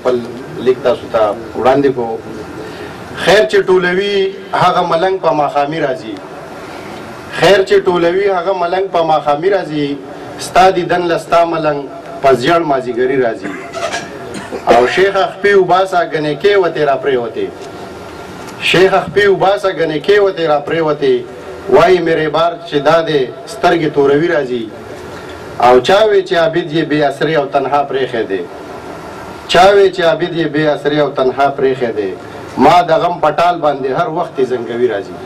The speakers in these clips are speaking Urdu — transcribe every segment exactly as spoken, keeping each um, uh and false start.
خپل لیکتا ستا وړاندې کو. خیر چې ټولوي هغه ملنګ په ماښامي راځي، خیر چې ټولوي هغه ملنګ په ماښامي راځي، ستا دیدن له ستا ملنګ په زیړ مازیګري راځي. او شیخ خپې وباسه ګنې کې وتې را پرېوتې، شیخ خپې وباسه ګنې کې وتې را پرېوتې، وایي میرے بار چې دا دی سترګې توروي راځي. او چاوي چې عابد یې بې اسرې او تنها پرېښی دی، چاوي چې عابد یې بې اسرې او تنها پرېښی دی، ما د غم پټال باندې هر وخت یې زنګوي راځي.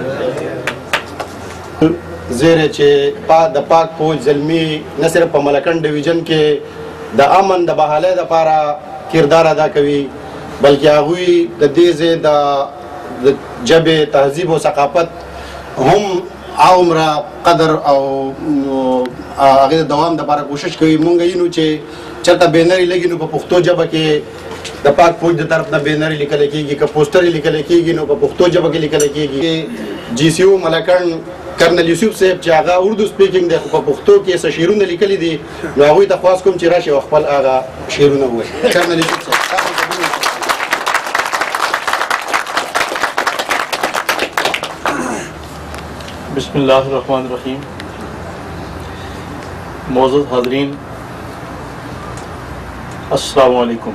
زیرې چې پاک د پاک فوج زلمي نه صرف په ملکنډ ډویژن کې د امن د بحالۍ دپاره کردار ادا کوي، بلکې هغوی د دې ځای د ژبې تهذیب او ثقافت هم عمره قدر او هغې د دوام دپاره کوشش کوي. مونږ یینو چې چېرته بینري لګي نو په پښتو ژبه کې د پاک فوج د طرف نه بینري لیکلی کېږي، که پوسټر یې لیکلی کېږي نو په پښتو ژبه کې لیکلی کېږي. جي سی او ملکنډ کرنل یوسف صاحب چې هغه اردو سپیکینګ دی خو په پښتو کې څه شعرونه لیکلي دي، نو هغوی ته خواست کوم چې راشي او خپل هغه شعرونه ووایي. کرنل یوسف صاحب. بسم اللہ الرحمن الرحیم. معزز حاضرین السلام علیکم.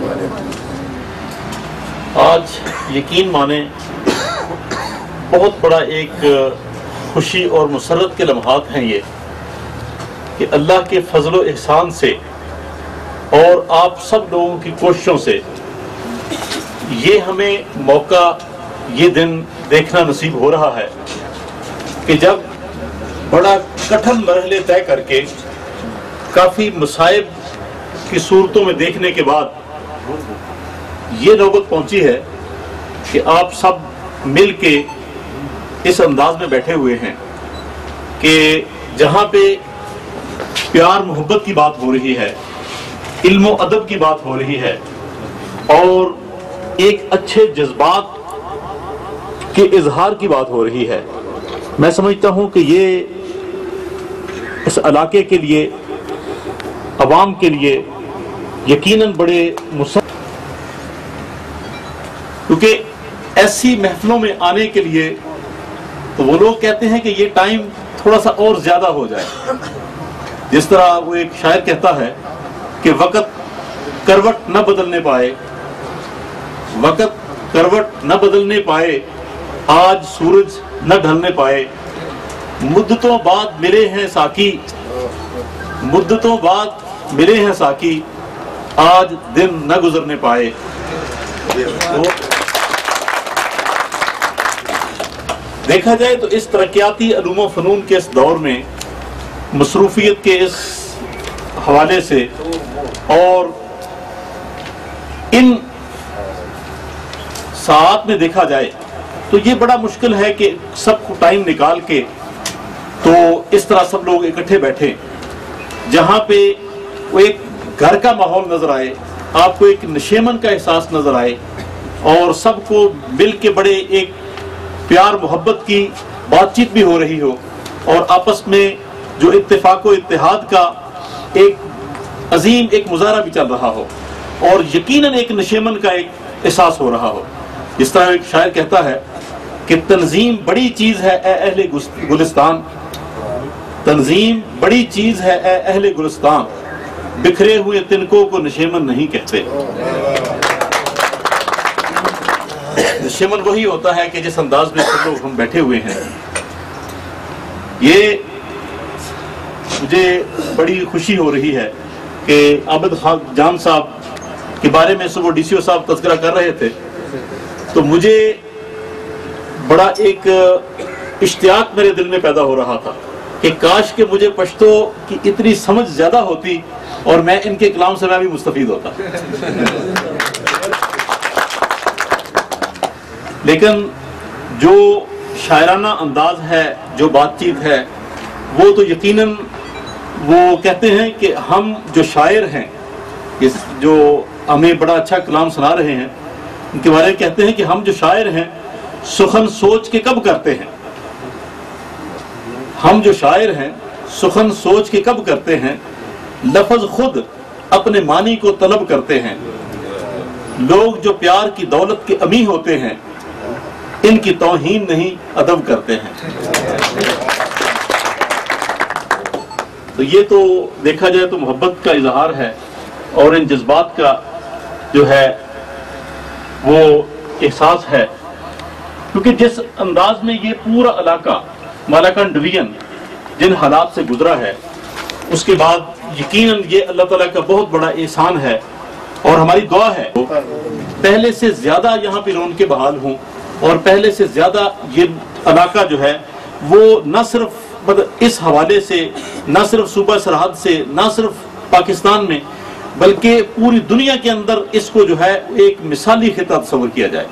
آج یقین مانیں بہت بڑا ایک خوشی اور مسرت کے لمحات ہیں یہ کہ اللہ کے فضل و احسان سے اور آپ سب لوگوں کی کوششوں سے یہ ہمیں موقع، یہ دن دیکھنا نصیب ہو رہا ہے کہ جب بڑا کٹھن مرحلے طے کر کے کافی مصائب کی صورتوں میں دیکھنے کے بعد یہ نوبت پہنچی ہے کہ آپ سب مل کے اس انداز میں بیٹھے ہوئے ہیں کہ جہاں پہ پیار محبت کی بات ہو رہی ہے، علم و ادب کی بات ہو رہی ہے اور ایک اچھے جذبات کے اظہار کی بات ہو رہی ہے. میں سمجھتا ہوں کہ یہ اس علاقے کے لیے، عوام کے لیے یقیناً بڑے مسئلہ، کیونکہ ایسی محفلوں میں آنے کے لیے تو وہ لوگ کہتے ہیں کہ یہ ٹائم تھوڑا سا اور زیادہ ہو جائے. جس طرح وہ ایک شاعر کہتا ہے کہ وقت کروٹ نہ بدلنے پائے، وقت کروٹ نہ بدلنے پائے، آج سورج نہ ڈھلنے پائے، مدتوں بعد ملے ہیں ساقی، مدتوں بعد ملے ہیں ساقی، آج دن نہ گزرنے پائے. دیکھا جائے تو اس ترقیاتی علوم و فنون کے اس دور میں مصروفیت کے اس حوالے سے اور ان ساعات میں دیکھا جائے تو یہ بڑا مشکل ہے کہ سب کو ٹائم نکال کے تو اس طرح سب لوگ اکٹھے بیٹھے جہاں پہ وہ ایک گھر کا ماحول نظر آئے، آپ کو ایک نشیمن کا احساس نظر آئے اور سب کو مل کے بڑے ایک پیار محبت کی بات چیت بھی ہو رہی ہو اور آپس میں جو اتفاق و اتحاد کا ایک عظیم ایک مظاہرہ بھی چل رہا ہو اور یقیناً ایک نشیمن کا ایک احساس ہو رہا ہو. جس طرح ایک شاعر کہتا ہے کہ تنظیم بڑی چیز ہے اے اہل گلستان، تنظیم بڑی چیز ہے اے اہل گلستان، بکھرے ہوئے تنکوں کو نشیمن نہیں کہتے. نشیمن وہی ہوتا ہے کہ جس انداز میں سب لوگ ہم بیٹھے ہوئے ہیں. یہ مجھے بڑی خوشی ہو رہی ہے کہ عابد خان جان صاحب کے بارے میں صبح ڈی سی او صاحب تذکرہ کر رہے تھے تو مجھے بڑا ایک اشتیاق میرے دل میں پیدا ہو رہا تھا کہ کاش کہ مجھے پشتو کی اتنی سمجھ زیادہ ہوتی اور میں ان کے کلام سے میں بھی مستفید ہوتا. لیکن جو شاعرانہ انداز ہے، جو بات چیت ہے، وہ تو یقیناً وہ کہتے ہیں کہ ہم جو شاعر ہیں، جو ہمیں بڑا اچھا کلام سنا رہے ہیں، ان کے بارے میں کہتے ہیں کہ ہم جو شاعر ہیں سخن سوچ کے کب کرتے ہیں، ہم جو شاعر ہیں سخن سوچ کے کب کرتے ہیں، لفظ خود اپنے معنی کو طلب کرتے ہیں، لوگ جو پیار کی دولت کے امی ہوتے ہیں ان کی توہین نہیں ادب کرتے ہیں۔ تو یہ تو دیکھا جائے تو محبت کا اظہار ہے، اور ان جذبات کا جو ہے وہ احساس ہے، کیونکہ جس انداز میں یہ پورا علاقہ مالاکنڈ ڈویژن جن حالات سے گزرا ہے، اس کے بعد یقیناً یہ اللہ تعالیٰ کا بہت بڑا احسان ہے، اور ہماری دعا ہے پہلے سے زیادہ یہاں پہ رونقیں بحال ہوں، اور پہلے سے زیادہ یہ علاقہ جو ہے وہ نہ صرف اس حوالے سے، نہ صرف صوبہ سرحد سے، نہ صرف پاکستان میں، بلکہ پوری دنیا کے اندر اس کو جو ہے ایک مثالی خطہ تصور کیا جائے۔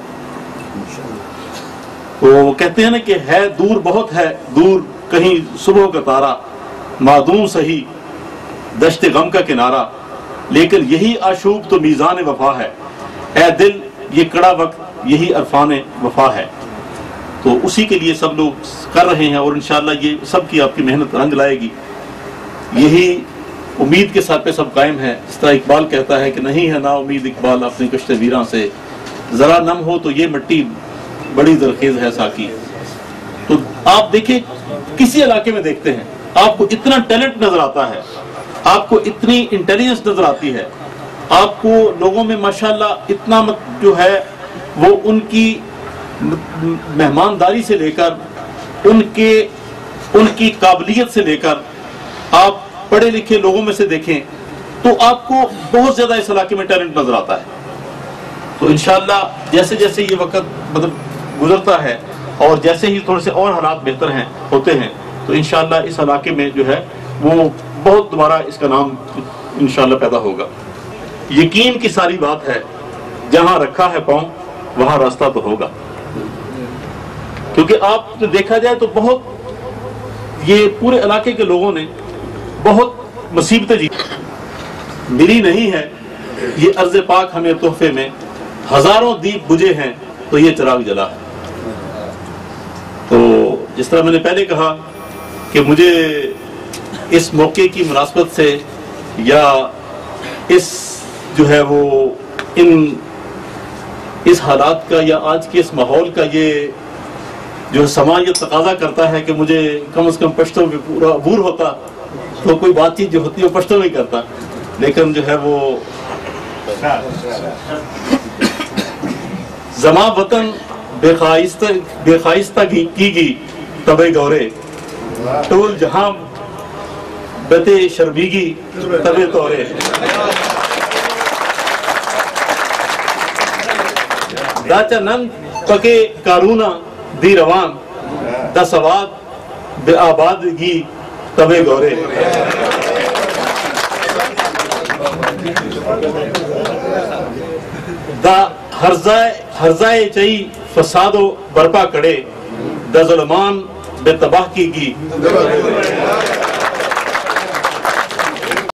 تو وہ کہتے ہیں نا کہ ہے دور بہت ہے دور کہیں صبح کا تارا، معدوم سہی دشت غم کا کنارہ، لیکن یہی آشوب تو میزان وفا ہے، اے دل یہ کڑا وقت یہی عرفان وفا ہے۔ تو اسی کے لیے سب لوگ کر رہے ہیں، اور انشاءاللہ یہ سب کی آپ کی محنت رنگ لائے گی۔ یہی امید کے ساتھ پہ سب قائم ہے، اس طرح اقبال کہتا ہے کہ نہیں ہے نا امید اقبال اپنے کشتے ویراں سے، ذرا نم ہو تو یہ مٹی بڑی زرخیز ہے ساکی۔ تو آپ دیکھیں کسی علاقے میں دیکھتے ہیں آپ کو اتنا ٹیلنٹ نظر آتا ہے، آپ کو اتنی انٹیلیجنس نظر آتی ہے، آپ کو لوگوں میں ماشاءاللہ اتنا جو ہے وہ ان کی مہمانداری سے لے کر ان کے ان کی قابلیت سے لے کر آپ پڑھے لکھے لوگوں میں سے دیکھیں تو آپ کو بہت زیادہ اس علاقے میں ٹیلنٹ نظر آتا ہے۔ تو انشاءاللہ جیسے جیسے یہ وقت مطلب گزرتا ہے اور جیسے ہی تھوڑے سے اور حالات بہتر ہیں ہوتے ہیں تو انشاءاللہ اس علاقے میں جو ہے وہ بہت دوبارہ اس کا نام انشاءاللہ پیدا ہوگا۔ یقین کی ساری بات ہے، جہاں رکھا ہے پاؤں وہاں راستہ تو ہوگا، کیونکہ آپ دیکھا جائے تو بہت یہ پورے علاقے کے لوگوں نے بہت مصیبتیں جی ملی نہیں ہے، یہ عرض پاک ہمیں تحفے میں ہزاروں دیپ بجھے ہیں تو یہ چراغ جلا ہے۔ تو جس طرح میں نے پہلے کہا کہ مجھے اس موقع کی مناسبت سے یا اس جو ہے وہ ان اس حالات کا یا آج کے اس ماحول کا یہ جو سما یہ تقاضا کرتا ہے کہ مجھے کم از کم پشتوں میں پورا عبور ہوتا تو کوئی بات چیت جو ہوتی ہے وہ پشتوں میں کرتا، لیکن جو ہے وہ زما وطن بے خائستہ بے خائستہ کی گی تبے گورے، ٹول جہاں بتے شرمیگی تبے تورے، داچا نن پکے کارونا دی روان دا سواد بے آبادگی تبے گورے۔ دا ہرزائے ہرزائے چئی فساد و برپا کڑے، دا ظلمان بے تباہ کی گی